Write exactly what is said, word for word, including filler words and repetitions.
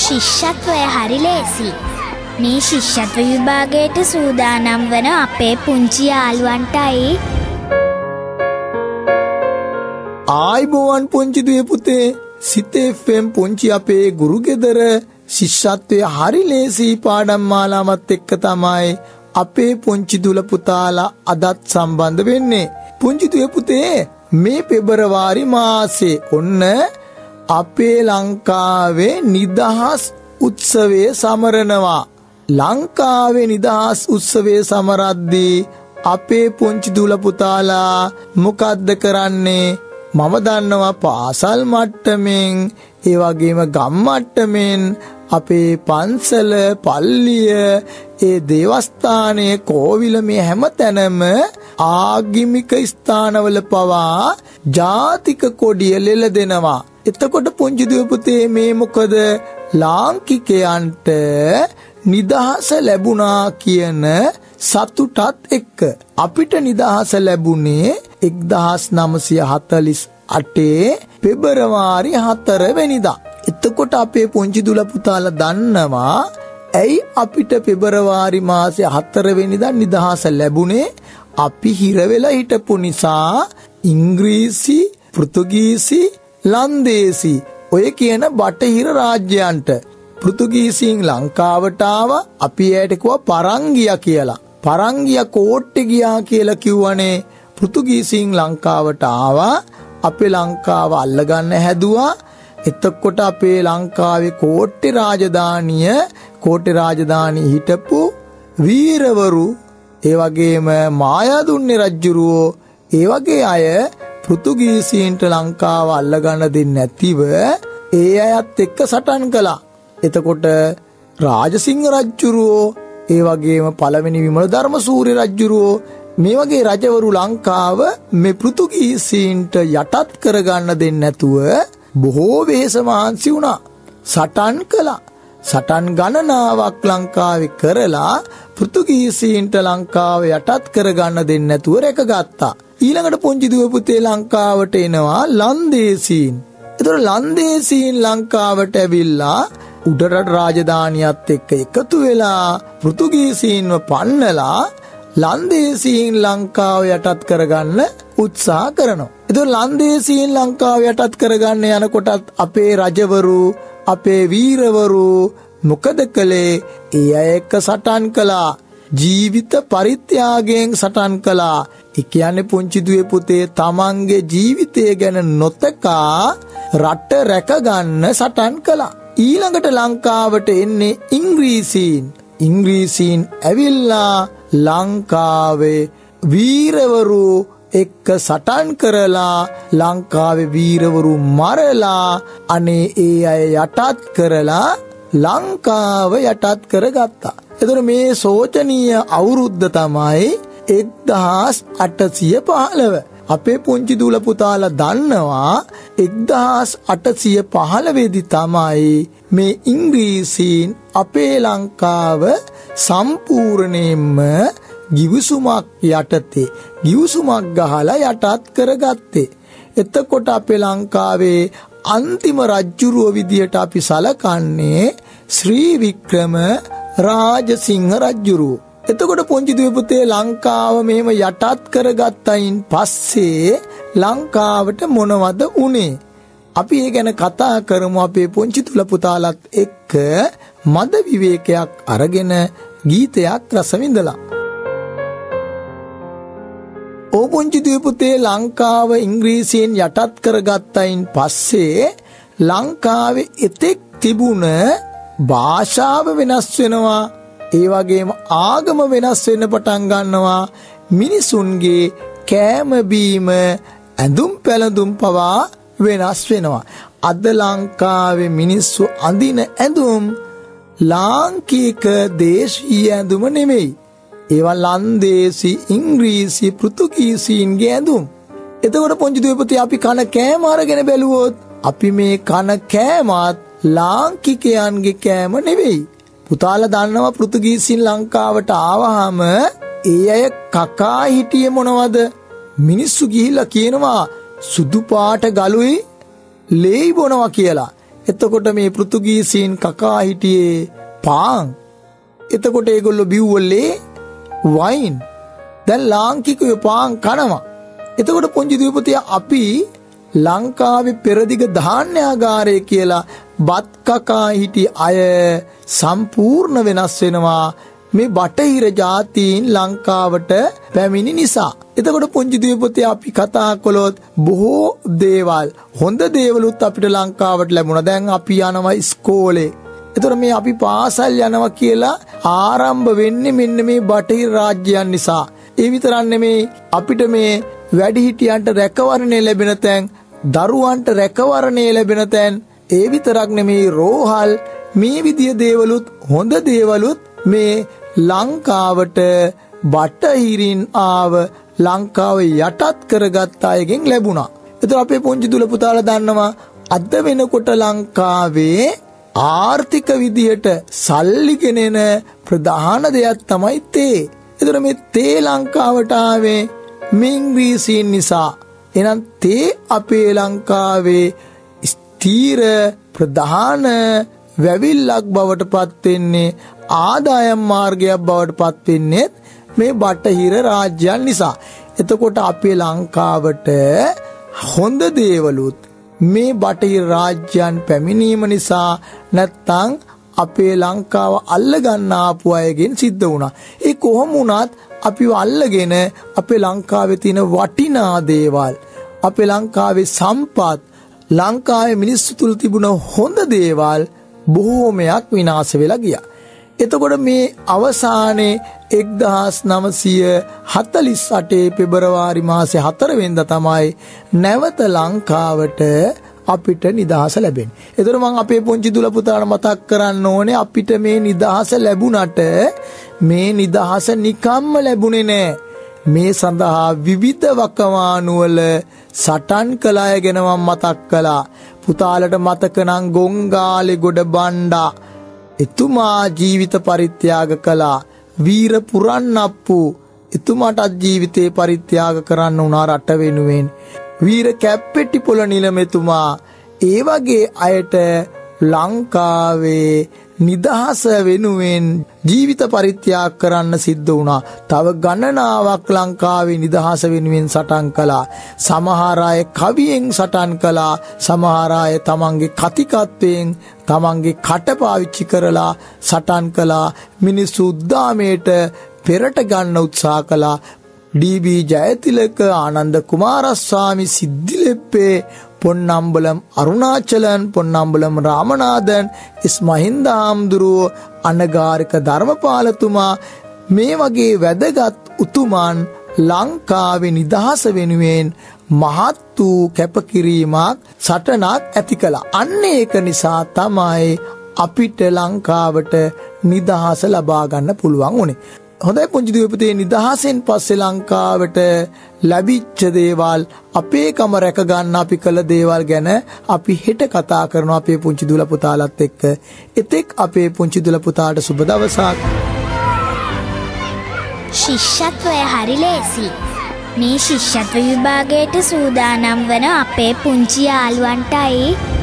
ශිෂ්‍යත්වය හරි ලේසි. මේ ශිෂ්‍යත්ව විභාගයට සූදානම් වන අපේ පුංචි යාළුවන්ටයි. ආයිබෝවන් පුංචි දුවේ පුතේ. සිතේ එෆ් එම් පුංචි අපේ ගුරු ගෙදර ශිෂ්‍යත්වය හරි ලේසි පාඩම් මාලාවත් එක්ක තමයි අපේ පුංචි දුල පුතාලා අදත් සම්බන්ධ වෙන්නේ. පුංචි දුවේ පුතේ මේ පෙබරවාරි මාසේ ඔන්න අපේ ලංකාවේ නිදහස් උත්සවයේ සමරනවා. ලංකාවේ නිදහස් උත්සවයේ සමරද්දී අපේ පුංචි දුල පුතාලා මොකද්ද කරන්නේ? මම දන්නවා පාසල් මට්ටමින් ඒ වගේම ගම් මට්ටමින් අපේ පන්සල පල්ලිය ඒ දේවස්ථානයේ කෝවිල මේ හැමතැනම ආගමික ස්ථානවල පවා ජාතික කොඩිය ලෙලදෙනවා. එතකොට පුංචි දුව පුතේ මේ මොකද ලාංකිකයන්ට නිදහස ලැබුණා කියන සතුටත් එක්ක අපිට නිදහස ලැබුණේ එක්දාස් නවසිය හතළිස් අටේ පෙබරවාරි හතර වෙනිදා. එතකොට අපේ පුංචි දුල පුතාලා දන්නවා ඇයි අපිට පෙබරවාරි මාසේ හතර වෙනිදා නිදහස ලැබුණේ? අපි හිර වෙලා හිටපු නිසා ඉංග්‍රීසි, පෘතුගීසි, ලන්දේසි ඔය කියන බටහිර රාජ්‍යයන්ට. පෘතුගීසින් ලංකාවට ආවා. අපි ඇයට කිව්වා පරංගියා කියලා. පරංගියා කෝට්ටේ ගියා කියලා කිව්වනේ. පෘතුගීසින් ලංකාවට ආවා. අපේ ලංකාව අල්ලගන්න හැදුවා. එතකොට අපේ ලංකාවේ කෝට්ටේ රාජධානිය කෝට්ටේ රාජධානිය හිටපු වීරවරු ඒ වගේම මායාදුන්නේ රජුරෝ ඒ වගේ අය පෘතුගීසීන්ට ලංකාව අල්ලගන්න දෙන්නේ නැතිව ඒ අයත් එක්ක සටන් කළා. එතකොට රාජසිංහ රජුරෝ ඒ වගේම පළවෙනි විමල ධර්මසූරිය රජුරෝ මේ වගේ රජවරු ලංකාව මේ පෘතුගීසීන්ට යටත් කරගන්න දෙන්නේ නැතුව බොහෝ වෙහෙස මහන්සි වුණා. සටන් කළා. සටන් ගණනාවක් ලංකාවේ කරලා පෘතුගීසීන්ට ලංකාව යටත් කරගන්න දෙන්නේ නැතුව රැකගත්තා. ඊළඟට පුංචි දුව පුතේ ලංකාවට එනවා ලන්දේසීන්. ඒතකොට ලන්දේසීන් ලංකාවට ඇවිල්ලා උඩරට රාජධානියත් එක්ක එකතු වෙලා පෘතුගීසීන්ව පන්නලා ලන්දේසීන් ලංකාව යටත් කරගන්න උත්සාහ කරනවා. ඒතකොට ලන්දේසීන් ලංකාව යටත් කරගන්න යනකොටත් අපේ රජවරු අපේ වීරවරු මොකද කළේ? ඒ අය එක්ක සටන් කළා. ජීවිත පරිත්‍යාගයෙන් සටන් කළා. ඒ කියන්නේ පුංචි දුවේ පුතේ තමන්ගේ ජීවිතය ගැන නොතකා රට රැකගන්න සටන් කළා. ඊළඟට ලංකාවට එන්නේ ඉංග්‍රීසීන්. ඉංග්‍රීසීන් ඇවිල්ලා ලංකාවේ වීරවරු එක්ක සටන් කරලා ලංකාවේ වීරවරු මරලා අනේ ඒ අය යටත් කරලා ලංකාව යටත් කරගත්තා. එතකොට මේ සෝචනීය අවුරුද්ද තමයි එක්දාස් අටසිය පහළව. අපේ පුංචි දුල පුතාලා දන්නවා එක්දාස් අටසිය පහළව දී තමයි මේ ඉංග්‍රීසීන් අපේ ලංකාව සම්පූර්ණයෙන්ම ගිවිසුමක් යටතේ ගිවිසුමක් ගහලා යටත් කරගත්තේ. එතකොට අපේ ලංකාවේ අන්තිම රජුරුව විදියට අපි සලකන්නේ ශ්‍රී වික්‍රම රාජසිංහ රජුරුව. එතකොට පුංචි දුවේ පුතේ ලංකාව මෙහෙම යටත් කරගත්තයින් පස්සේ ලංකාවට මොනවද උනේ? අපි ඒ ගැන කතා කරමු අපේ පුංචි දුල පුතාලත් එක්ක මද විවේකයක් අරගෙන ගීතයක් රස විඳලා. ඕ පුංචි දුවේ පුතේ ලංකාව ඉංග්‍රීසීන් යටත් කරගත්තයින් පස්සේ ලංකාවේ එතෙක් තිබුණ භාෂාව වෙනස් වෙනවා. ඒ වගේම ආගම වෙනස් වෙන්න පටන් ගන්නවා. මිනිසුන්ගේ කෑම බීම ඇඳුම් පැළඳුම් පවා වෙනස් වෙනවා. අද ලංකාවේ මිනිස්සු අඳින ඇඳුම් ලාංකික දේශීය ඇඳුම නෙමෙයි. ඒවා ලන්දේසි, ඉංග්‍රීසි, පෘතුගීසීන්ගේ ඇඳුම්. එතකොට පුංචි දුවේ පුතේ අපි කන කෑම අරගෙන බැලුවොත් අපි මේ කන කෑමත් ලාංකිකයන්ගේ කෑම නෙවෙයි. පුතාලා දන්නවා පෘතුගීසීන් ලංකාවට ආවහම ඒ අය කකා හිටියේ මොනවද? මිනිස්සු ගිහිල්ලා කියනවා සුදු පාට ගලුයි ලේයි බොනවා කියලා. එතකොට මේ පෘතුගීසීන් කකා හිටියේ පාන්. එතකොට ඒගොල්ලෝ බිව්වලේ වයින්. දැන් ලාංකිකයෝ පාන් කනවා. එතකොට පුංචි දීපතියා අපි ලංකාවේ පෙරදිග ධාන්‍යාගාරය කියලා බත් කකා හිටි අය සම්පූර්ණ වෙනස් වෙනවා මේ බටහිර ජාතීන් ලංකාවට පැමිණි නිසා. එතකොට පුංචි දීපතියා අපි කතා කළොත් බොහෝ දේවල් හොඳ දේවලුත් අපිට ලංකාවට ලැබුණා. දැන් අපි යනවා ඉස්කෝලේ. එතකොට මේ අපි පාසල් යනවා කියලා ආරම්භ වෙන්නේ මෙන්න මේ බටහිර රාජ්‍යයන් නිසා. ඒ විතරක් නෙමේ අපිට මේ වැඩිහිටියන්ට රැකවරණය ලැබෙන තැන්, දරුවන්ට රැකවරණය ලැබෙන තැන්, ඒ විතරක් නෙමේ රෝහල්, මේ විදිය දේවලුත් හොඳ දේවලුත් මේ ලංකාවට බටහිරින් ආව ලංකාව යටත් කරගත් අයගෙන් ලැබුණා. එතකොට අපේ පුංචි දුල පුතාලා දන්නවා අද වෙනකොට ලංකාවේ ආර්ථික විදියට සල්ලි ගෙනෙන ප්‍රධාන දෙයක් තමයි තේ. එතකොට මේ තේ ලංකාවට ආවේ මේ ඉංග්‍රීසීන් නිසා. එහෙනම් තේ අපේ ලංකාවේ ස්ථීර ප්‍රධාන වැවිල්ලක් බවට පත් වෙන්නේ, ආදායම් මාර්ගයක් බවට පත් වෙන්නේ මේ බටහිර රාජ්‍යයන් නිසා. එතකොට අපේ ලංකාවට හොඳ දේවලුත් මේ බටහිර රාජ්‍යයන් පැමිණීම නිසා නැත්තම් අපේ ලංකාව අල්ලගන්න ආපු අයගෙන් සිද්ධ වුණා. ඒ කොහොම වුණත් අපිව අල්ලගෙන අපේ ලංකාවේ තියෙන වටිනා දේවල්, අපේ ලංකාවේ සම්පත්, ලංකාවේ මිනිස්සු තුල තිබුණ හොඳ දේවල් බොහෝමයක් විනාශ වෙලා ගියා. එතකොට මේ අවසානයේ එක්දහස් නවසිය හතළිස් අටේ පෙබරවාරි මාසේ හතර වෙනිදා තමයි නැවත ලංකාවට අපිට නිදහස ලැබෙන්නේ. එතකොට මම අපේ පුංචි දුල පුතාට මතක් කරන්න ඕනේ අපිට මේ නිදහස ලැබුණට මේ නිදහස නිකම්ම ලැබුණේ නෑ. මේ සඳහා විවිධ වකවානුවල සටන් කළ අය ගැන මම මතක් කළා. පුතාලට මතක නම් ගොංගාලේ ගොඩ බණ්ඩා එතුමා ජීවිත පරිත්‍යාග කළා. වීර පුරන්නප්පු එතුමාටත් ජීවිතේ පරිත්‍යාග කරන්න උනා රට වෙනුවෙන්. වීර කැප්පෙට්ටිපොළ නිලමෙතුමා, ඒ වගේ අයට ලංකාවේ නිදහස වෙනුවෙන් ජීවිත පරිත්‍යාග කරන්න සිද්ධ වුණා. තව ගණනාවක් ලංකාවේ නිදහස වෙනුවෙන් සටන් කළා. සමහර අය කවියෙන් සටන් කළා. සමහර අය තමන්ගේ කතිකත්වයෙන් තමන්ගේ කට පාවිච්චි කරලා සටන් කළා. මිනිස්සු උද්දාමයට පෙරට ගන්න උත්සාහ කළා. ඩී.බී. ජයතිලක, ආනන්ද කුමාරස්වාමි, සිද්ධිලෙප්පේ, පොන්නම්බලම් අරුණාචලන්, පොන්නම්බලම් රාමනාදන්, එස් මහින්ද හාමුදුරුවෝ, අනගාරික ධර්මපාලතුමා, මේ වගේ වැදගත් උතුමන් ලංකාවේ නිදහස වෙනුවෙන් මහත් වූ කැපකිරීමක් සටනක් ඇති කළා. අන්න ඒක නිසා තමයි අපිට ලංකාවට නිදහස ලබා ගන්න පුළුවන් වුණේ. හොඳයි පුංචි දීපතේ, නිදහසෙන් පස්සේ ලංකාවට ලැබිච්ච දේවල්, අපේකම රැක ගන්න අපි කළ දේවල් ගැන අපි හෙට කතා කරනවා අපේ පුංචි දුල පුතාලත් එක්ක. එතෙක් අපේ පුංචි දුල පුතාට සුබ දවසක්. ශිෂ්‍යත්වය හරි ලේසි. මේ ශිෂ්‍යත්ව විභාගයට සූදානම් වන අපේ පුංචි යාළුවන්ටයි